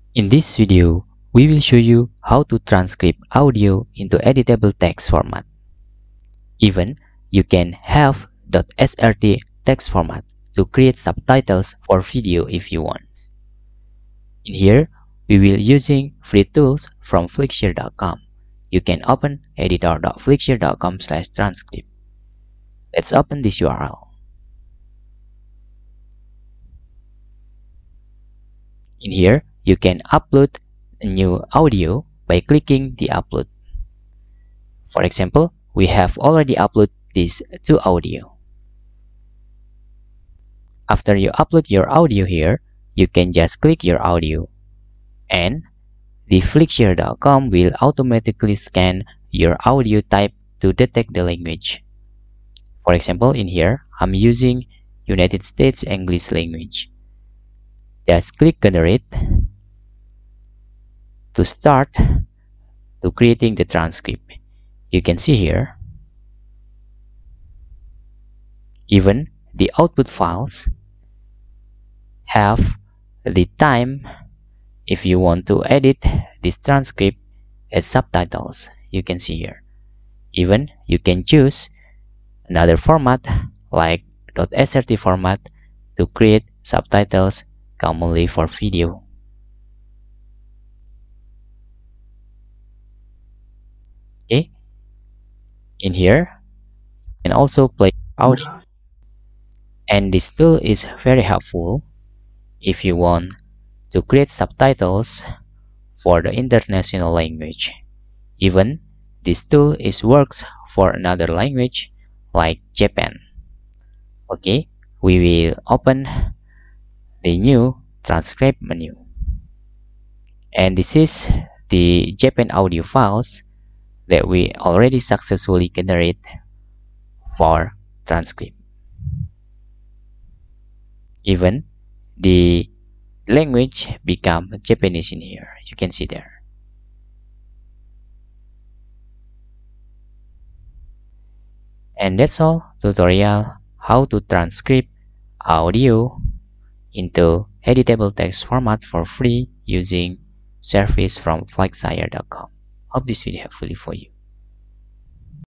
In this video, we will show you how to transcribe audio into editable text format. Even you can have .srt text format to create subtitles for video if you want. In here, we will using free tools from Flickshare.com. You can open editor.flickshare.com/transcript. Let's open this URL. In here, you can upload a new audio by clicking the upload. For example, we have already uploaded these two audio. After you upload your audio here, you can just click your audio and the Flickshare.com will automatically scan your audio type to detect the language. For example, in here, I'm using United States English language. Just click generate to start to creating the transcript. You can see here, even the output files have the time if you want to edit this transcript as subtitles. You can see here. Even you can choose another format like .srt format to create subtitles commonly for video. Okay, in here you can also play audio, and this tool is very helpful if you want to create subtitles for the international language. Even this tool works for another language like Japan. Okay, we will open the new transcribe menu, and this is the Japan audio files that we already successfully generate for transcript. Even the language become Japanese in here. You can see there. And that's all tutorial how to transcribe audio into editable text format for free using service from Flickshare.com. Hope this video helpful for you.